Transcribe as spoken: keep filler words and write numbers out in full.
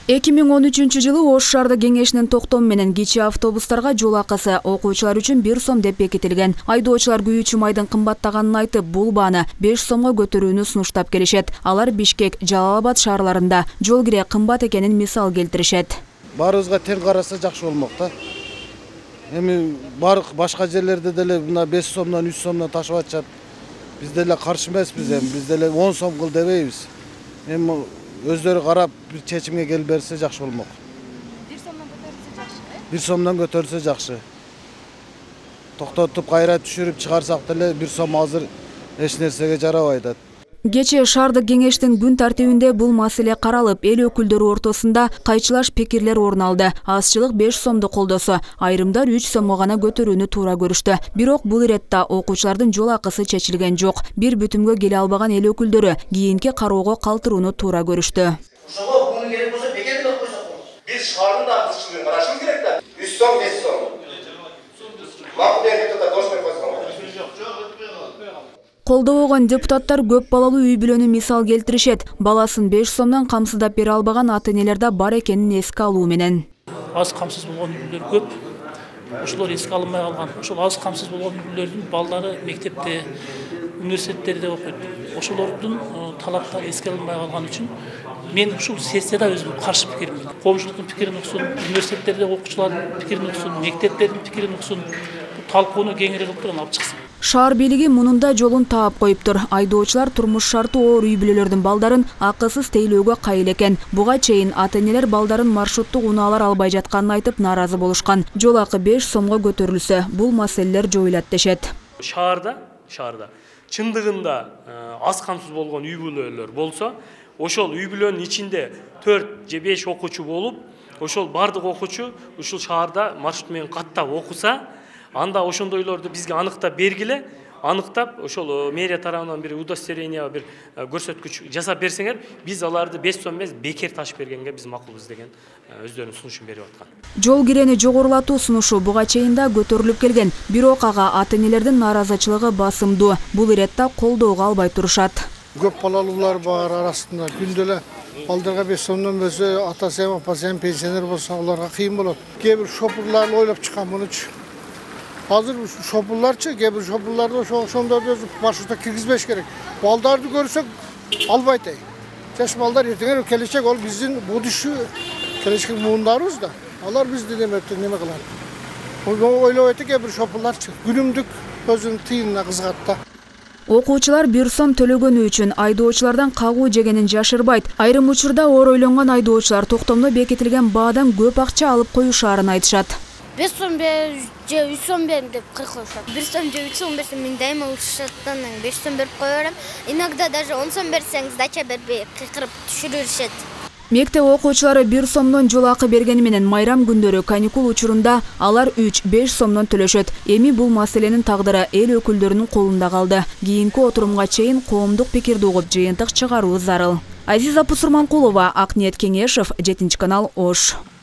эки миң он үчүнчү жылы Ош шаардык кеңешинин токтому менен кичи автобустарга жол акысы окуучулар үчүн бир сом деп бекитилген. Айдоочулар күйүүчү майдын кымбаттаганын айтып, бул бааны беш сомго көтөрүүнү сунуштап келишет. Алар Бишкек, Жалал-абад шаарларында жол кире кымбат экенин мисал келтиришет. Баарыбызга тең караса жакшы болмок да. Эми бардык башка жерлерде деле мына беш сомдон үч сомдон ташып атышат. Биз деле каршы эмеспиз, эми биз деле он сом кыл дебейбиз. Эми өздөрү карап бир чечимге келип берсе жакшы болмок. бир сомдон көтөрүлсө жакшы, э? бир сомдон көтөрүлсө жакшы. Токтотуп кайра түшүрүп чыгарсак деле бир сом азыр эч нерсеге жарабайт. Кечээ шаардык кеңештин күн тартибинде бул маселе каралып, эл өкүлдөрү ортосунда кайчылаш пикирлер орун алды. Азчылык беш сомду колдосо, айрымдар үч сомго гана көтөрүүнү туура көрүштү. Бирок бул иретте окуучулардын жол акысы чечилген жок. Бир бүтүмгө келе албаган эл өкүлдөрү кийинки кароого калтырууну туура көрүштү. Ошого буну керек болсо бекер деп койсок болот. Биз шаардын да акысын карашыбыз керек да. үч сом, беш сом. Макул эркекте да дос берип койсок. Колдобогон депутаттар көп балалуу үй бүлөнү мисал келтиришет. Баласын беш сомдон камсыздап бере албаган ата-энелер да бар экенин эске алуу менен. Аз камсыз болгон үй бүлөлөр көп. Ошолор эске алынбай калган. Ошол аз камсыз болгон үй бүлөлөрдүн балдары мектепте, университеттерде окуйт. Ошолордун талаптары эске алынбай калган үчүн мен ушул сессияда өзүм каршы пикиримин. Коомчулуктун пикирин уксун, университеттерде окуучулардын пикирин уксун, мектептердин пикирин уксун, талкууну кеңири кылып туруп алып чыксын. Шаар бийлиги мунун жолун таап коюптур. Айдоочулар турмуш шарты оор үй бүлөлөрдүн балдарын акысыз тейлөөгө кайыл экен. Буга чейин ата-энелер балдарын маршруттук унаалар албай жатканын айтып нааразы болушкан. Жол акы беш сомго көтөрүлсө, бул маселелер жоюлат дешет. Шаарда, шаарда чындыгында аз камсыз болгон үй бүлөлөр болсо, ошол үй бүлөнүн ичинде төрт же беш окуучу болуп, ошол бардык окуучу ушул шаарда маршрут менен каттап окуса, анда ошондойлорду бизге аныктап бергиле, аныктап ошол мэрия тарабынан бир удостоверение, бир көрсөткүч жасап берсеңер, биз аларды беш сом эмес бекер ташып бергенге биз макулбуз деген өздөрүнүн сунушун берип аткан. Жол кирени жогорулатуу сунушу буга чейин да көтөрүлүп келген. Бирок ага ата-энелердин нааразычылыгы басымдуу. Бул иретте колдоого албай турушат. Көп балалуулар бар арасында күндө эле балдарга беш сомдон бөлсө, атасы эми апасы эми пенсионер болсо, аларга кыйын болот. Кээ бир шопурлар ойлоп чыккан мунучу. Hazır şopurlarçı, gebir şopurlarda ошондорду маршрутта киргизбеш керек. Балдарды көрсөк албайт. Жаш балдар эртең келечек, ол биздин будущий келечек муундарыбыз да. Алар бизди неме неме кылат. Ойлоп айтты кээ бир шопурларчы. Күнүмдүк өзүнүн тыйынына кызгат да. Окуучулар бир сом төлөгөнү үчүн айдоочулардан кагуу жегенин жашырбайт. Айрым учурда оор ойлонгон айдоочулар токтомдо бекитилген баадан көп акча алып коюшаарын айтышат. беш сом бер же үч сом бер деп кыркылышат. бир сом же үч сом берсем мен дайыма ушаттан беш сом берип кое берем. Иногда даже он сом берсеңиз дача бербей кыйкырып түшүрүшөт. Мектеп окуучулары бир сомдон жол акы бергени менен майрам күндөрү каникул учурунда алар үч беш сомдон төлөшөт. Эми бул маселенин тагдыры эл өкүлдөрүнүн колунда калды. Кийинки отурумга чейин коомдук пикирди угуп жыйынтык чыгаруу зарыл. Азиза Пусурманкулова, Акниет Кеңешев, жетинчи канал, Ош.